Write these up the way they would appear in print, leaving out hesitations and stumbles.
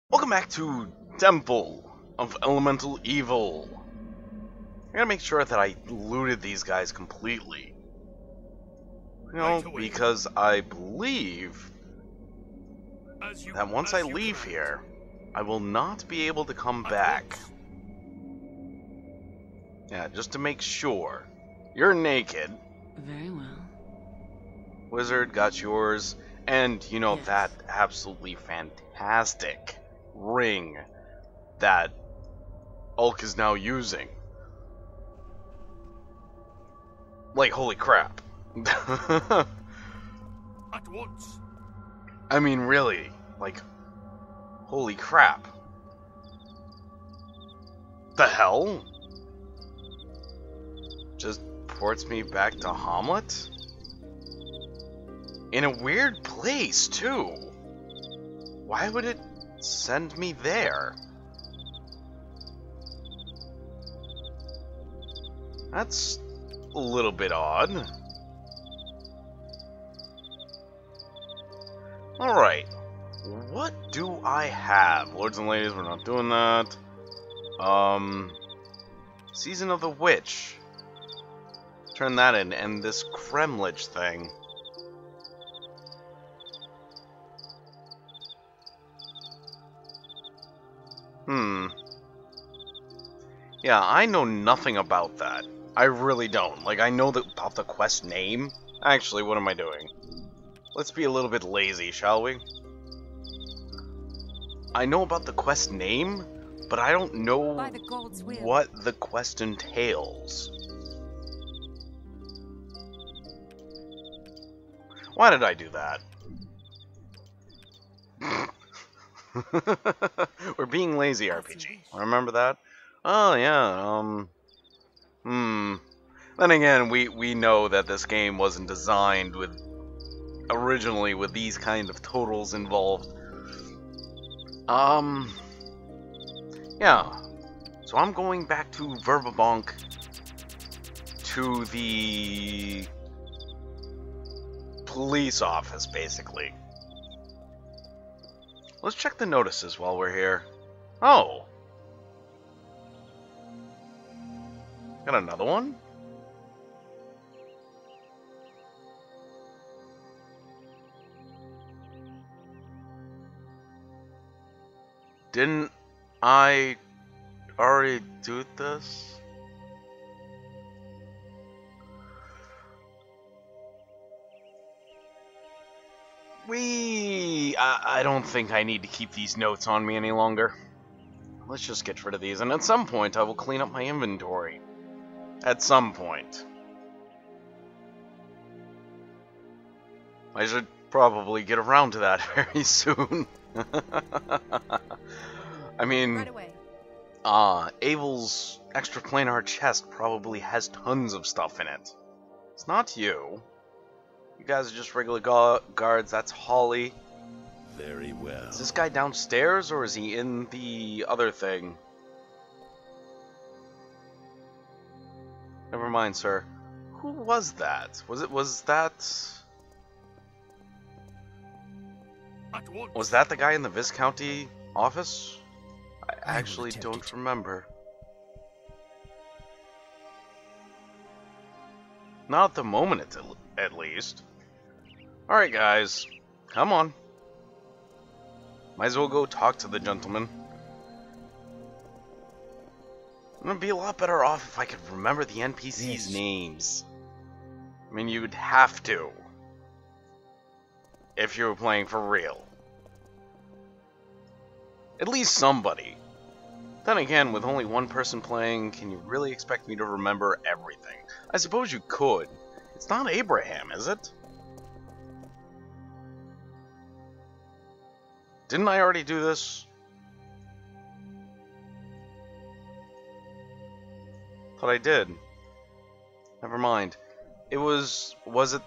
Welcome back to Temple of Elemental Evil. I gotta make sure that I looted these guys completely. Because I believe that once I leave here, I will not be able to come back. Yeah, just to make sure. You're naked. Very well. Wizard, got yours. And, Yes. that absolutely fantastic ring that Ulk is now using. Like, holy crap. At once. I mean, really, like, holy crap. The hell? Just ports me back to Hamlet? In a weird place, too. Why would it send me there? That's a little bit odd. Alright. What do I have? Lords and ladies, we're not doing that. Season of the Witch. Turn that in, and this Kremlich thing. Yeah, I know nothing about that. I really don't. Like, I know about the quest name. Actually, what am I doing? Let's be a little bit lazy, shall we? I know about the quest name, but I don't know what the quest entails. Why did I do that? We're being lazy, RPG. Remember that? Oh, yeah, Then again, we know that this game wasn't designed originally with these kind of totals involved. Yeah. So I'm going back to Verbabonk, to the police office, basically. Let's check the notices while we're here. Oh. Got another one? Didn't I already do this? I don't think I need to keep these notes on me any longer. Let's just get rid of these, and at some point I will clean up my inventory. At some point. I should probably get around to that very soon. I mean, Right away. Abel's extraplanar chest probably has tons of stuff in it. It's not you. You guys are just regular guards. That's Holly. Very well. Is this guy downstairs, or is he in the other thing? Never mind, sir. Who was that? Was that the guy in the Viscounty office? I actually don't remember. Not at the moment, at least. Alright, guys. Come on. Might as well go talk to the gentleman. I'm gonna be a lot better off if I could remember the NPCs' names. I mean, you would have to. If you were playing for real. At least somebody. Then again, with only one person playing, can you really expect me to remember everything? I suppose you could. It's not Abraham, is it? Didn't I already do this? Thought I did. Never mind. It was it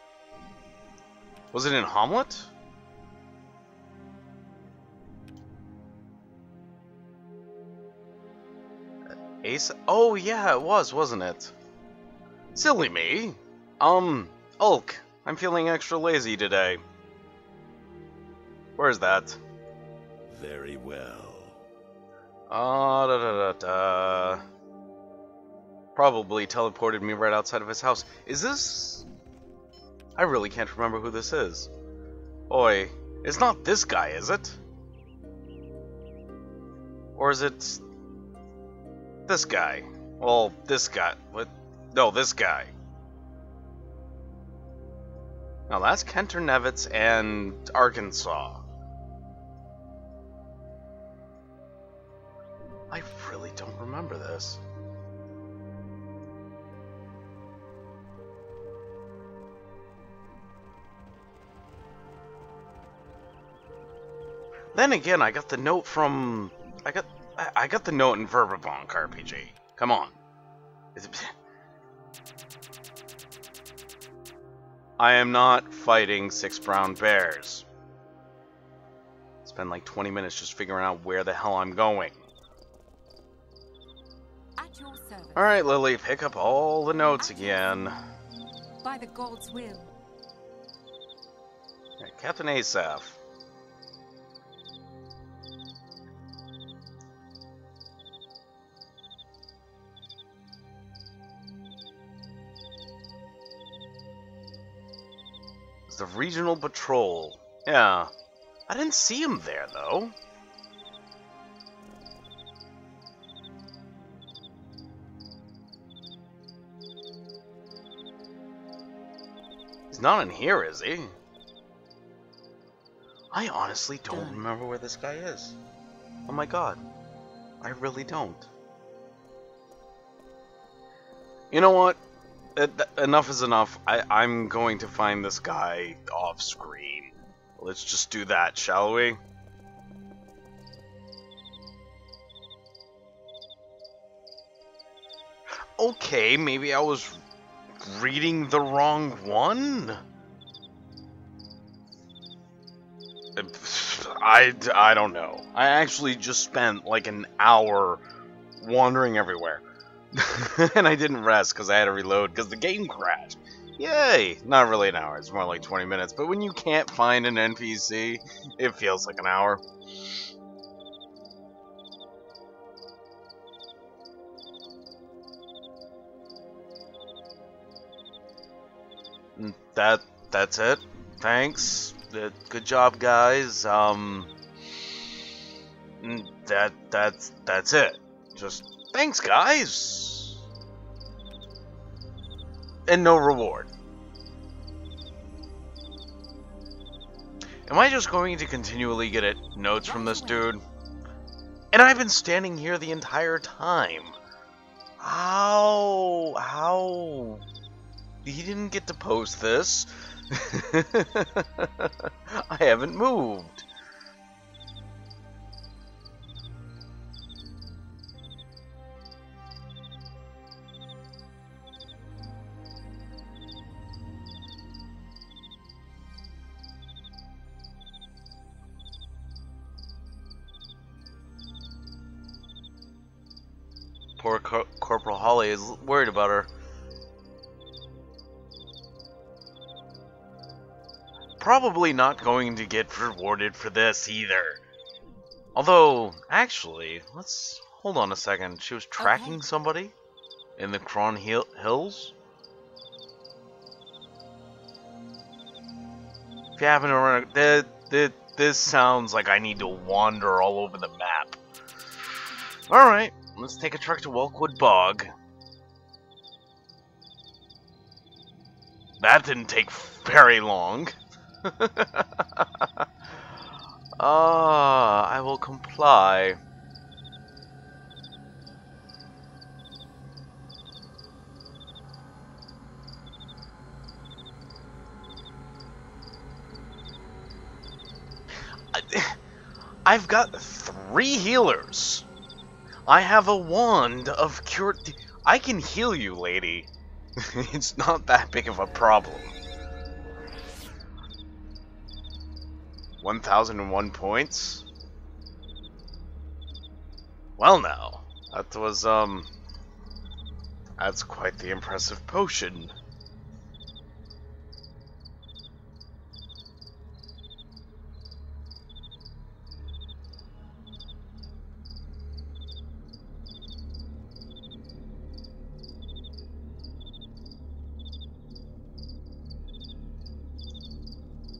in Hamlet? Ace? Oh yeah, it was, wasn't it? Silly me. Ulk, I'm feeling extra lazy today. Where's that? Very well. Da da da da. Probably teleported me right outside of his house. Is this... I really can't remember who this is. Oi, it's not this guy, is it? Or is it... this guy? Well, this guy. What? No, this guy. Now that's Kenter Nevitz and Arkansas. I really don't remember this. Then again, I got the note from... I got the note in Verbabonk RPG. Come on. I am not fighting 6 brown bears. Spend like 20 minutes just figuring out where the hell I'm going. At your service. Alright, Lily, pick up all the notes again. By the gods' will. Yeah, Captain Asaph. It's the regional patrol. Yeah. I didn't see him there, though. He's not in here, is he? I honestly don't remember where this guy is. Oh my god. I really don't. You know what? Enough is enough. I'm going to find this guy off screen. Let's just do that, shall we? Okay, maybe I was reading the wrong one? I don't know. I actually just spent like an hour wandering everywhere. And I didn't rest because I had to reload because the game crashed. Yay! Not really an hour, it's more like 20 minutes. But when you can't find an NPC, it feels like an hour. That's it. Thanks. Good job, guys. That's it. Just thanks, guys. And no reward. Am I just going to continually get notes from this dude? And I've been standing here the entire time. How? He didn't get to post this. I haven't moved. Poor Corporal Holly is worried about her. Probably not going to get rewarded for this either. Although, actually, let's hold on a second. She was tracking somebody in the Cron Hills. If you happen to run, this sounds like I need to wander all over the map. All right. Let's take a truck to Welkwood Bog. That didn't take very long. I will comply. I've got 3 healers. I have a wand of cure. I can heal you, lady. It's not that big of a problem. 1,001 points? Well now, that was, that's quite the impressive potion.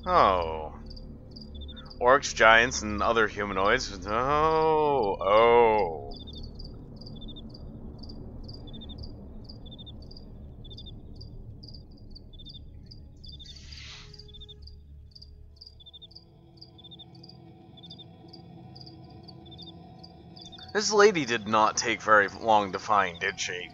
Oh. Orcs, giants, and other humanoids. Oh. Oh. This lady did not take very long to find, did she?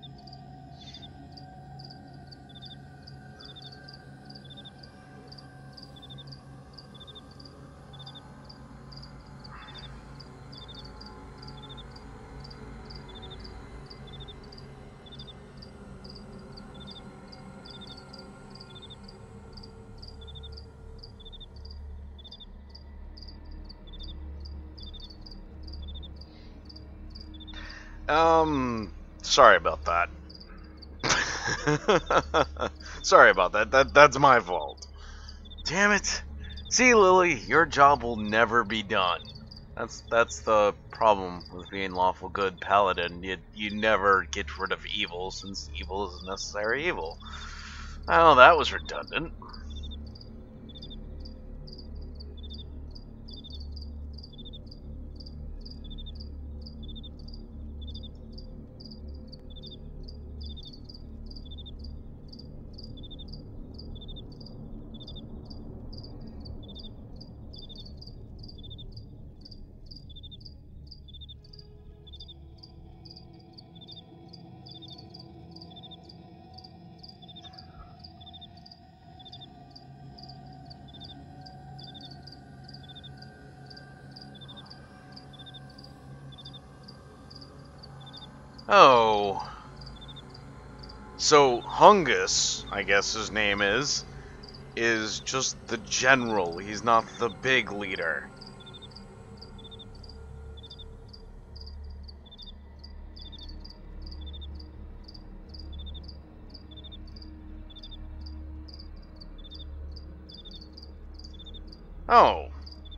Sorry about that. Sorry about that. That's my fault. Damn it. See, Lily, your job will never be done. That's the problem with being lawful good paladin. You never get rid of evil, since evil is a necessary evil. Oh, that was redundant. Oh. So, Hungus, I guess his name is just the general. He's not the big leader. Oh.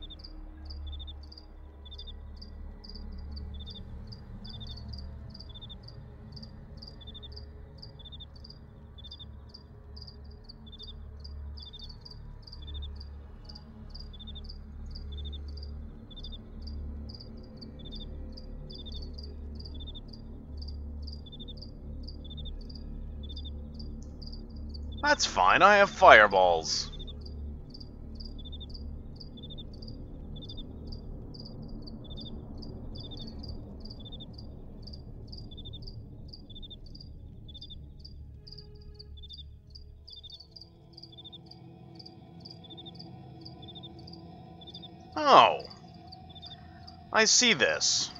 That's fine, I have fireballs. Oh. I see this.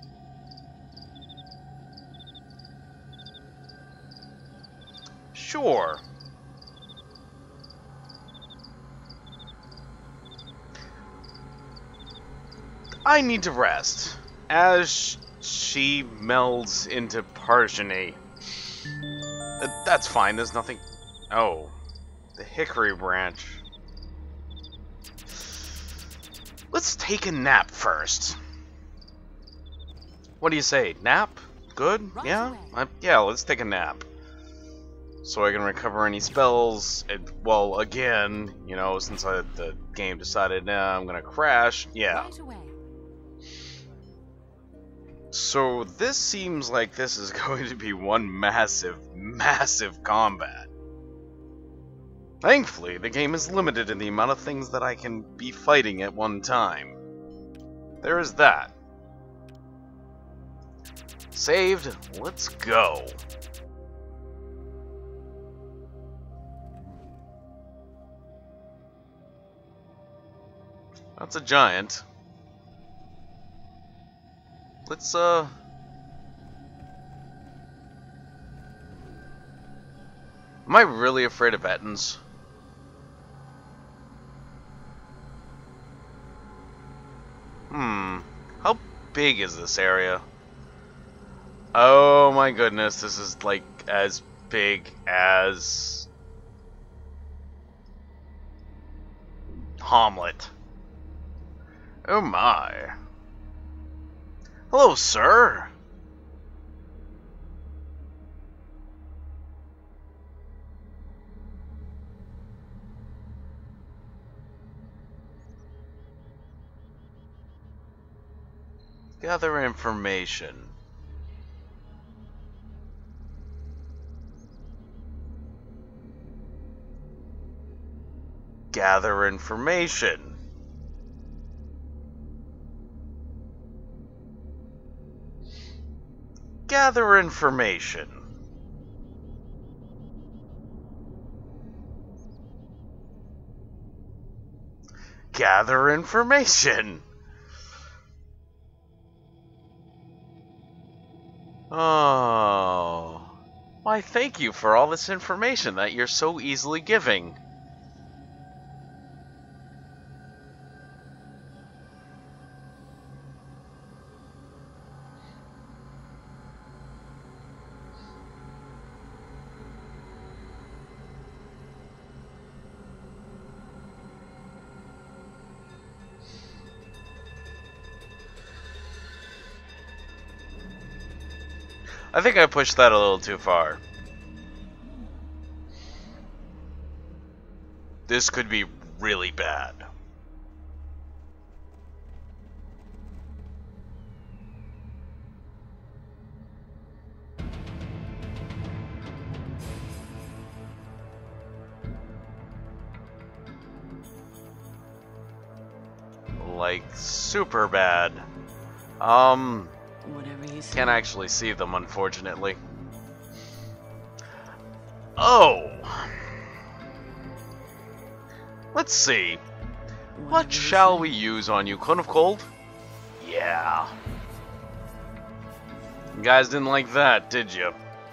Sure. I need to rest. As she melds into Parjani. That's fine, there's nothing... Oh. The hickory branch. Let's take a nap first. What do you say? Nap? Good? Right Yeah? away. Yeah, let's take a nap. So I can recover any spells. Well, again, you know, since the game decided, nah, I'm gonna crash. Yeah. Right away. So this seems like this is going to be one massive, massive combat. Thankfully, the game is limited in the amount of things that I can be fighting at one time. There is that. Saved, let's go. That's a giant. Let's, Am I really afraid of Ettins? How big is this area? Oh my goodness, this is like as big as Hamlet. Oh my. Hello, sir. Gather information. Gather information. Gather information. Gather information. Oh. Why, thank you for all this information that you're so easily giving. I think I pushed that a little too far. This could be really bad. Like, super bad. Whatever you say. Can't actually see them, unfortunately. Oh! Let's see. What Whatever you shall say. we use on you? Cone of Cold? Yeah. You guys didn't like that, did you?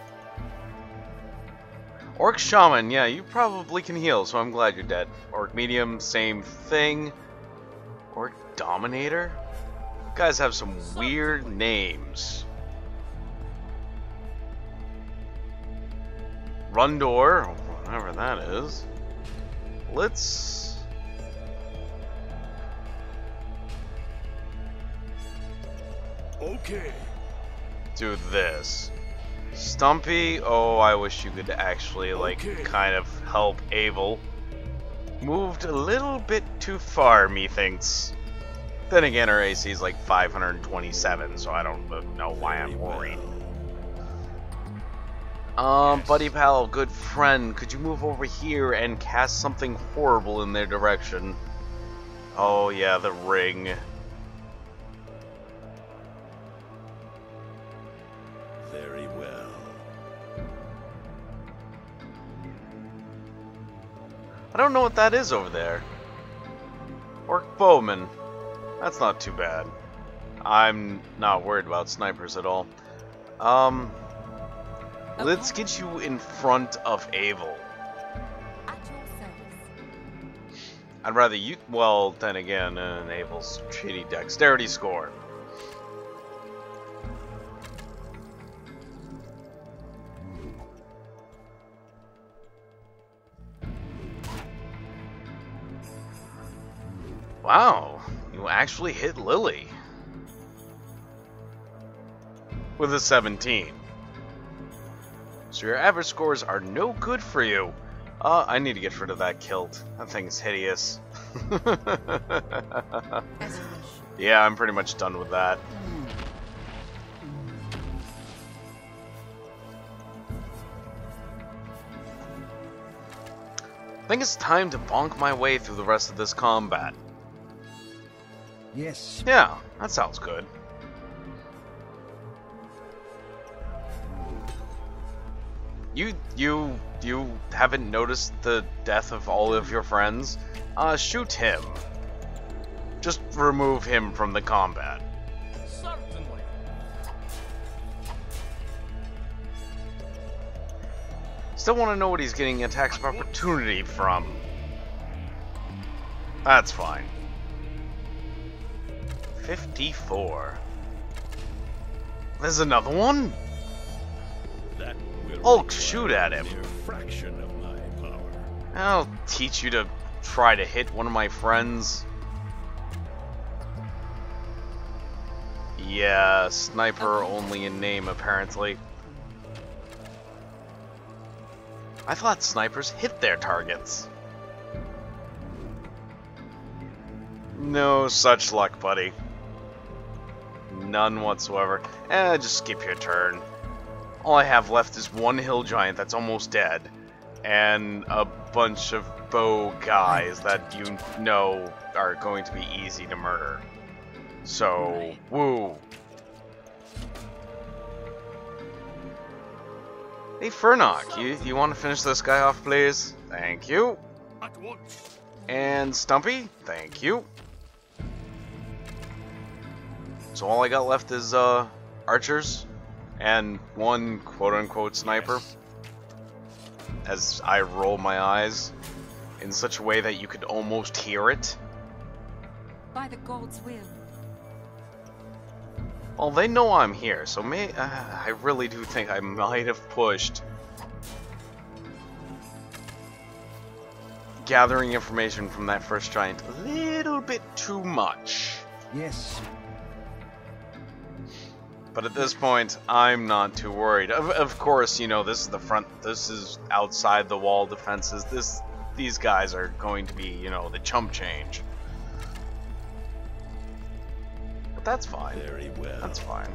Orc Shaman, yeah, you probably can heal, so I'm glad you're dead. Orc Medium, same thing. Orc Dominator? You guys have some weird names. Rundor, whatever that is. Let's... Okay. do this. Stumpy, oh, I wish you could actually, like, Okay. kind of help Abel. Moved a little bit too far, methinks. Then again, her AC is like 527, so I don't know why I'm worried. Buddy pal, good friend, could you move over here and cast something horrible in their direction? Oh yeah, the ring. Very well. I don't know what that is over there. Orc Bowman. That's not too bad. I'm not worried about snipers at all. Let's get you in front of Abel. At your service. I'd rather you... well, then again, Abel's shitty dexterity score. Wow, you actually hit Lily. With a 17. So your average scores are no good for you. I need to get rid of that kilt. That thing's hideous. As you wish. Yeah, I'm pretty much done with that. I think it's time to bonk my way through the rest of this combat. Yes. Yeah, that sounds good. You haven't noticed the death of all of your friends? Shoot him. Just remove him from the combat. Certainly. Still want to know what he's getting attacks of opportunity from. That's fine. 54. There's another one? That will Hulk, require shoot at him. a mere fraction of my power. I'll teach you to try to hit one of my friends. Yeah, sniper only in name, apparently. I thought snipers hit their targets. No such luck, buddy. None whatsoever. Just skip your turn. All I have left is one hill giant that's almost dead, and a bunch of bow guys that you know are going to be easy to murder. So, woo. Hey Furnock, you want to finish this guy off, please? Thank you. At once. And Stumpy, thank you. So all I got left is archers and one quote-unquote sniper. Yes. As I roll my eyes in such a way that you could almost hear it. By the gods' will. Well, they know I'm here, so I really do think I might have pushed gathering information from that first giant a little bit too much. Yes. But at this point, I'm not too worried. Of course, you know, this is the front, this is outside the wall defenses. These guys are going to be, you know, the chump change. But that's fine. Very well. That's fine.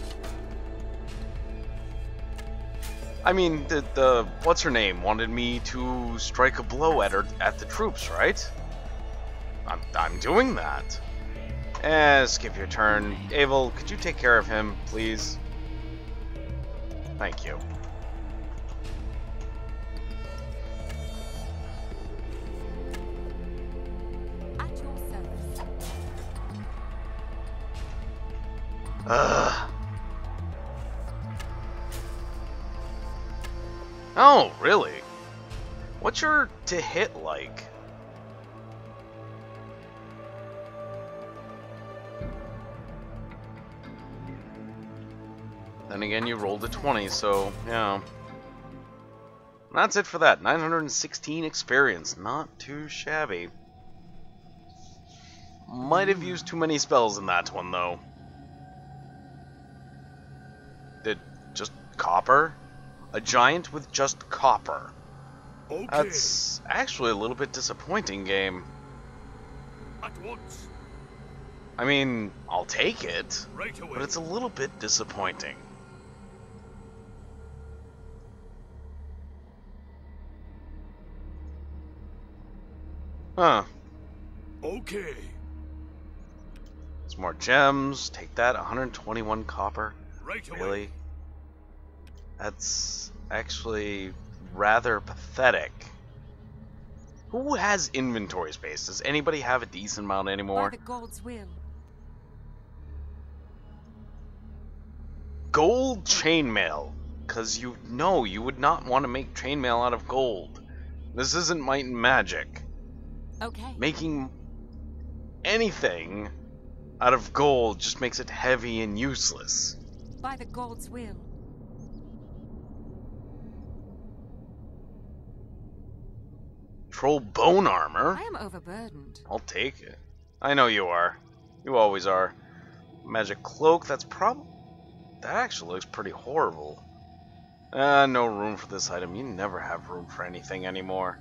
I mean, the what's her name wanted me to strike a blow at her at the troops, right? I'm doing that. Skip your turn. Abel, could you take care of him, please? Thank you. At your service. Ugh. Oh, really? What's your to hit like? Then again, you rolled a 20, so, yeah. That's it for that. 916 experience. Not too shabby. Might have used too many spells in that one, though. Did just copper? A giant with just copper. Okay. That's actually a little bit disappointing, game. At once. I mean, I'll take it, Right away. but it's a little bit disappointing. Huh. Okay. Some more gems. Take that. 121 copper. Right away. Really? That's actually rather pathetic. Who has inventory space? Does anybody have a decent amount anymore? By the gods' will. Gold chainmail. Because you know you would not want to make chainmail out of gold. This isn't Might and Magic. Okay. Making anything out of gold just makes it heavy and useless. By the gods' will. Troll bone armor? I am overburdened. I'll take it. I know you are. You always are. Magic cloak, that actually looks pretty horrible. No room for this item. You never have room for anything anymore.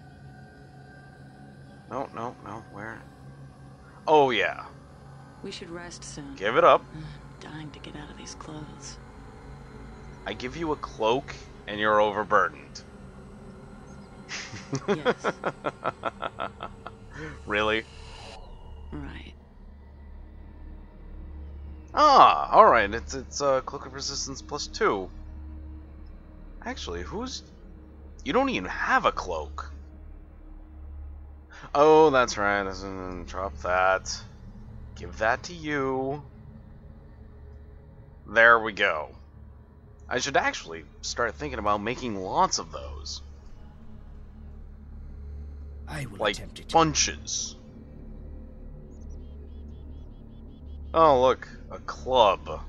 No, where? Oh, yeah. We should rest soon. Give it up. I'm dying to get out of these clothes. I give you a cloak, and you're overburdened. Yes. Really? Right. Ah, alright, it's cloak of resistance +2. Actually, you don't even have a cloak. Oh, that's right, drop that. Give that to you. There we go. I should actually start thinking about making lots of those. I will Like attempt it. bunches. Oh, look, a club.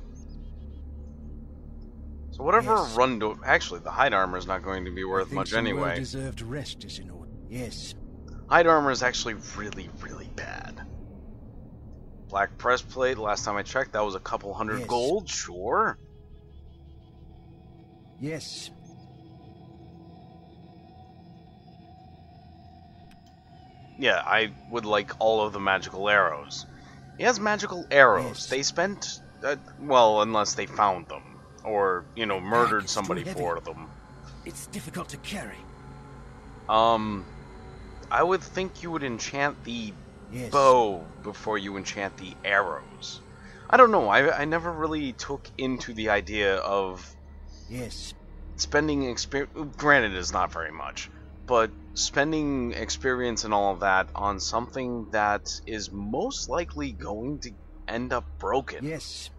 So whatever Yes. actually, the hide armor is not going to be I worth think much some anyway. well-deserved rest is in order. Yes. Hide armor is actually really, really bad. Black breastplate, last time I checked, that was a couple hundred Yes. gold, sure. Yes. Yeah, I would like all of the magical arrows. He has magical arrows. Yes. They spent Well, unless they found them. Or, you know, My murdered bag is somebody too heavy. for them. It's difficult to carry. I would think you would enchant the Yes. bow before you enchant the arrows. I don't know, I never really took into the idea of Yes. spending experience. Granted, it's not very much, but spending experience and all of that on something that is most likely going to end up broken. Yes.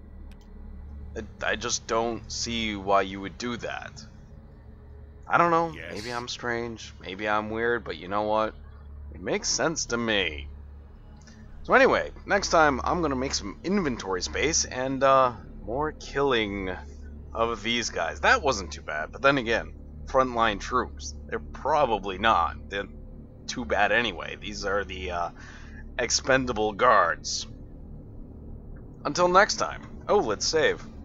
I just don't see why you would do that. I don't know, Yes. maybe I'm strange, maybe I'm weird, but you know what? It makes sense to me. So anyway, next time I'm gonna make some inventory space and more killing of these guys. That wasn't too bad, but then again, frontline troops. They're probably not. They're too bad anyway. These are the expendable guards. Until next time. Oh, let's save.